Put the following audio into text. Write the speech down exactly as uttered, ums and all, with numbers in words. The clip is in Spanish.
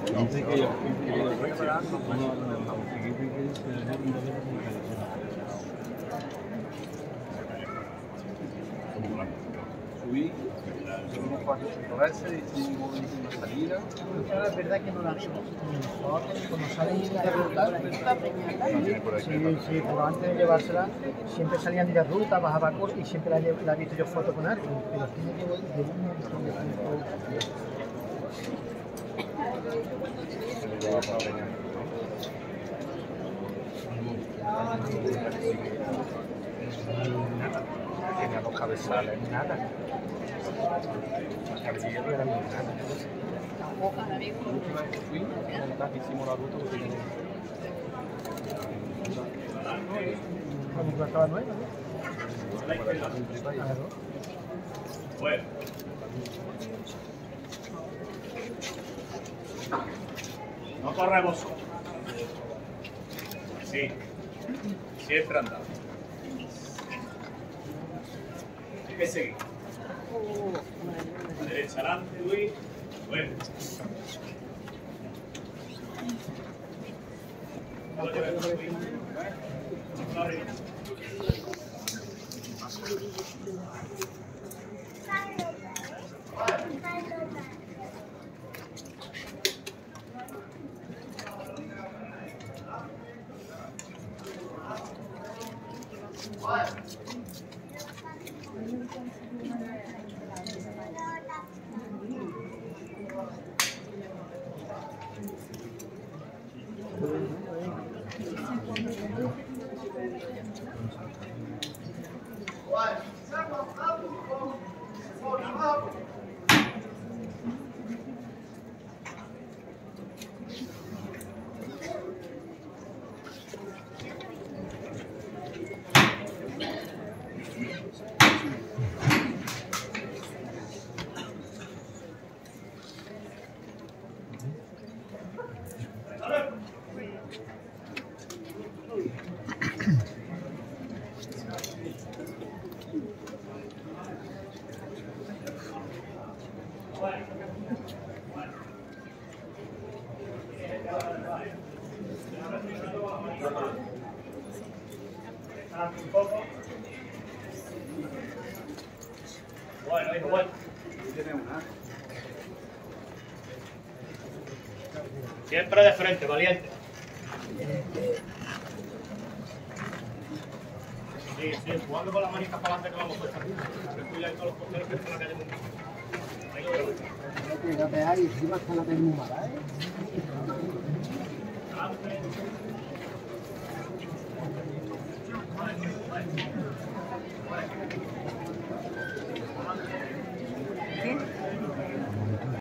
Dice que yo. Subí unos cuatro o cinco veces, hicimos una salida. Es verdad que no la vimos. Cuando salen de ruta, sí, sí, pero antes de llevársela, siempre salían de ruta, bajaba curso y siempre la, la he visto yo foto con alguien, pero tiene que ver de un montón de tiempo. Nada, tenía dos cabezales, nada. Las cabecillas no eran nada. La última vez que fui, hicimos la ruta porque tenía. Cuando estaba nueva, ¿no? Claro. Bueno. No corremos. Sí. Siempre andamos. Hay que seguir. A la derecha adelante, Luis. Bueno. Un poco. Bueno, hijo, bueno. Siempre de frente, valiente. Sí, sí, jugando con las manitas para adelante que vamos a estar. Cuidado con los porteros que están en la calle mundial. Cuídate ahí, encima está la penúmara, ¿eh? Vale.